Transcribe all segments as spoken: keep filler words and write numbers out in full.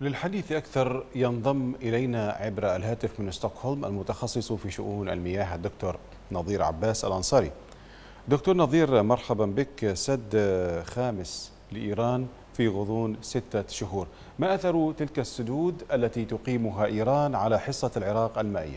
للحديث أكثر ينضم إلينا عبر الهاتف من ستوكهولم المتخصص في شؤون المياه الدكتور نظير عباس الأنصاري. دكتور نظير، مرحبا بك. سد خامس لإيران في غضون ستة شهور، ما أثر تلك السدود التي تقيمها إيران على حصة العراق المائية؟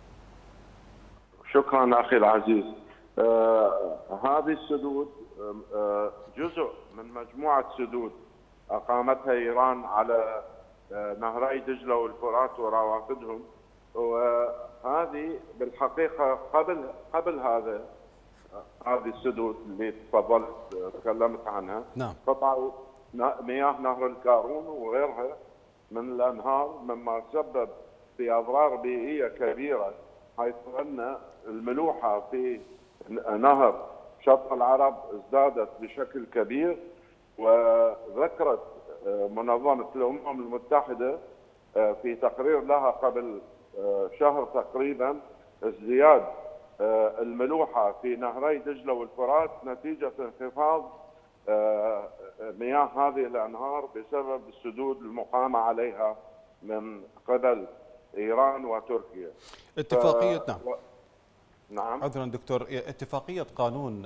شكرا أخي العزيز. آه هذه السدود آه جزء من مجموعة سدود أقامتها إيران على آه نهري دجلة والفرات وروافدهم، وهذه بالحقيقة قبل قبل هذا هذه السدود اللي تفضلت تكلمت عنها. نعم. قطعوا مياه نهر الكارون وغيرها من الأنهار، مما سبب في أضرار بيئية كبيرة، حيث أن الملوحة في نهر شط العرب ازدادت بشكل كبير. وذكرت منظمة الأمم المتحدة في تقرير لها قبل شهر تقريبا ازدياد الملوحة في نهري دجلة والفرات نتيجة انخفاض مياه هذه الأنهار بسبب السدود المقامة عليها من قبل إيران وتركيا. اتفاقية ف... نعم نعم عذرا دكتور، اتفاقية قانون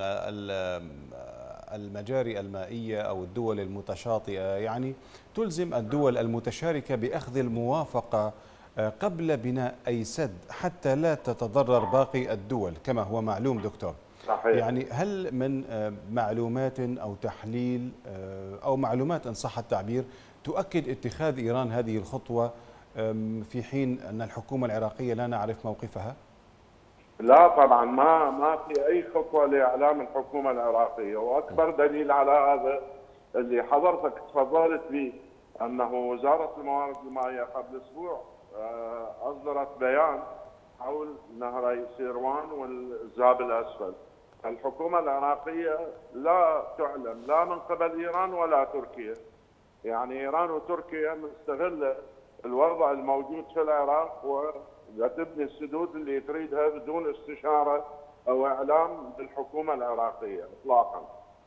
المجاري المائية أو الدول المتشاطئة يعني تلزم الدول المتشاركة بأخذ الموافقة قبل بناء أي سد حتى لا تتضرر باقي الدول كما هو معلوم دكتور. صحيح. يعني هل من معلومات أو تحليل أو معلومات إن صح التعبير تؤكد اتخاذ إيران هذه الخطوة في حين أن الحكومة العراقية لا نعرف موقفها؟ لا طبعا، ما ما في أي خطوة لإعلام الحكومة العراقية، وأكبر دليل على هذا اللي حضرتك تفضلت به، أنه وزارة الموارد المائية قبل أسبوع أصدرت بيان حول نهري سيروان والزاب الأسفل. الحكومة العراقية لا تعلم لا من قبل إيران ولا تركيا. يعني إيران وتركيا مستغلة الوضع الموجود في العراق وتبني السدود اللي تريدها بدون استشارة أو إعلام بالحكومة العراقية إطلاقا.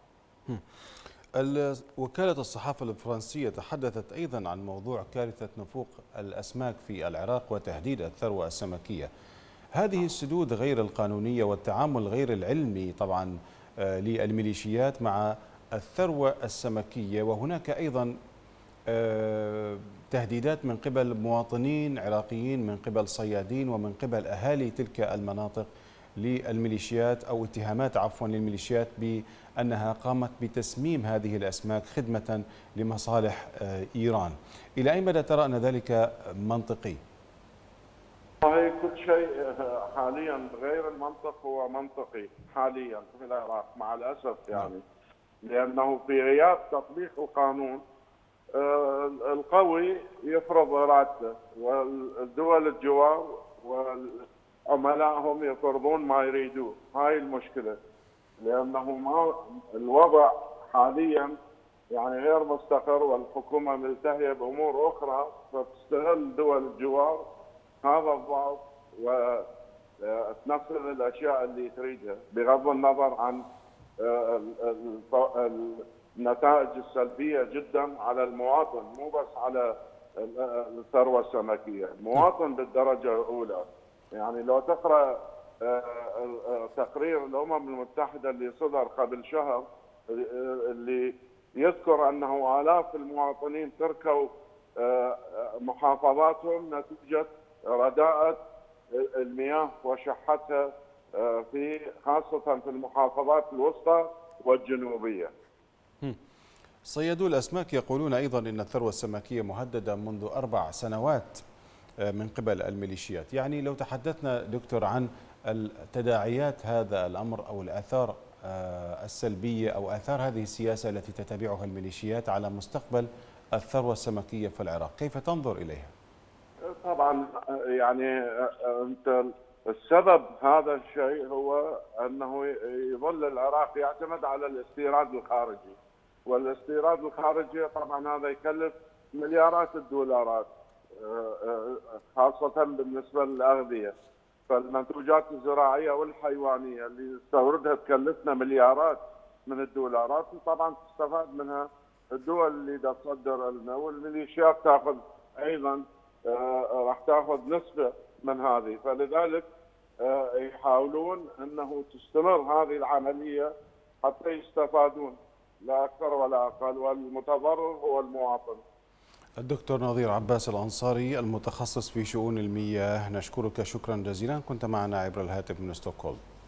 وكالة الصحافة الفرنسية تحدثت أيضا عن موضوع كارثة نفوق الأسماك في العراق وتهديد الثروة السمكية. هذه السدود غير القانونية والتعامل غير العلمي طبعا للميليشيات مع الثروة السمكية، وهناك أيضا تهديدات من قبل مواطنين عراقيين، من قبل صيادين، ومن قبل أهالي تلك المناطق للميليشيات أو اتهامات عفوا للميليشيات بأنها قامت بتسميم هذه الأسماك خدمة لمصالح إيران. إلى أي مدى ترى أن ذلك منطقي؟ هاي كل شيء حاليا غير المنطق هو منطقي حاليا في العراق مع الأسف، يعني لأنه في غياب تطبيق القانون القوي يفرض إرادته، والدول الجوار وعملائهم يفرضون ما يريدوه. هاي المشكلة، لأنه ما الوضع حاليا يعني غير مستقر، والحكومة ملتهية بأمور أخرى، فتستغل دول الجوار هذا الضعف وتنفذ الأشياء اللي تريدها بغض النظر عن النتائج السلبية جدا على المواطن، مو بس على الثروة السمكية، المواطن بالدرجة الأولى. يعني لو تقرأ تقرير الأمم المتحدة اللي صدر قبل شهر اللي يذكر أنه آلاف المواطنين تركوا محافظاتهم نتيجة رداءة المياه وشحتها في خاصة في المحافظات الوسطى والجنوبية. صيادو الأسماك يقولون أيضا أن الثروة السمكية مهددة منذ أربع سنوات من قبل الميليشيات. يعني لو تحدثنا دكتور عن تداعيات هذا الأمر أو الآثار السلبية أو آثار هذه السياسة التي تتبعها الميليشيات على مستقبل الثروة السمكية في العراق، كيف تنظر إليها؟ طبعا يعني أنت السبب هذا الشيء هو أنه يظل العراق يعتمد على الاستيراد الخارجي، والاستيراد الخارجي طبعا هذا يكلف مليارات الدولارات خاصة بالنسبة للأغذية. فالمنتوجات الزراعية والحيوانية اللي نستوردها تكلفنا مليارات من الدولارات، وطبعا تستفاد منها الدول اللي تصدر لنا، والميليشيات تاخذ ايضا راح تاخذ نسبه من هذه، فلذلك يحاولون انه تستمر هذه العمليه حتى يستفادون لا اكثر ولا اقل، والمتضرر هو المواطن. الدكتور نظير عباس الأنصاري المتخصص في شؤون المياه، نشكرك شكرا جزيلا، كنت معنا عبر الهاتف من ستوكهولم.